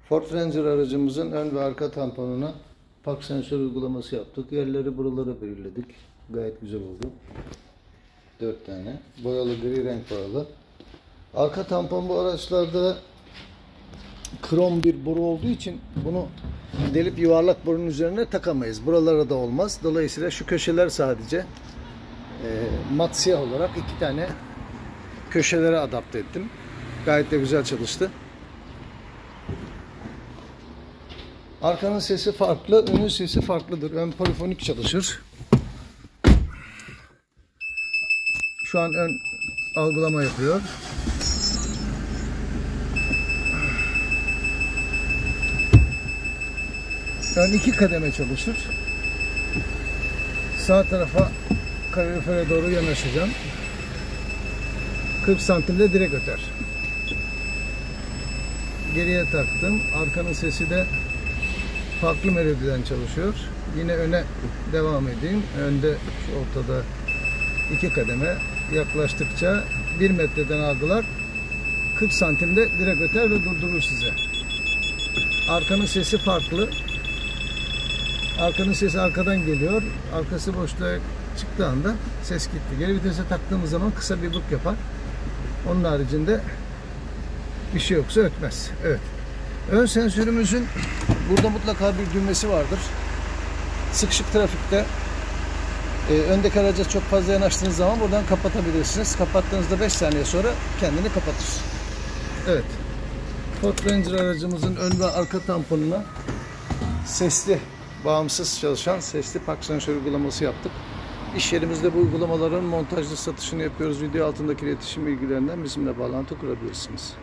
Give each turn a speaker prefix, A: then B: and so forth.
A: Ford Ranger aracımızın ön ve arka tamponuna park sensör uygulaması yaptık. Yerleri buralara belirledik. Gayet güzel oldu. 4 tane. Boyalı, gri renk boyalı. Arka tampon bu araçlarda krom bir boru olduğu için bunu delip yuvarlak borunun üzerine takamayız. Buralara da olmaz. Dolayısıyla şu köşeler sadece mat siyah olarak 2 tane köşelere adapte ettim. Gayet de güzel çalıştı. Arkanın sesi farklı, önün sesi farklıdır. Ön polifonik çalışır. Şu an ön algılama yapıyor. Ön 2 kademe çalışır. Sağ tarafa kalorifere doğru yanaşacağım. 40 santimde direkt öter. Geriye taktım. Arkanın sesi de farklı melodiden çalışıyor. Yine öne devam edeyim. Önde şu ortada 2 kademe yaklaştıkça 1 metreden algılar. 40 santimde direkt öter ve durdurur size. Arkanın sesi farklı. Arkanın sesi arkadan geliyor. Arkası boşluğa çıktığı anda ses gitti. Geri vitese taktığımız zaman kısa bir bık yapar. Onun haricinde bir şey yoksa ötmez. Evet. Ön sensörümüzün burada mutlaka bir düğmesi vardır. Sıkışık trafikte öndeki araca çok fazla yanaştığınız zaman buradan kapatabilirsiniz. Kapattığınızda 5 saniye sonra kendini kapatır. Evet. Ford Ranger aracımızın ön ve arka tamponuna sesli, bağımsız çalışan sesli park sensör uygulaması yaptık. İş yerimizde bu uygulamaların montajlı satışını yapıyoruz. Video altındaki iletişim bilgilerinden bizimle bağlantı kurabilirsiniz.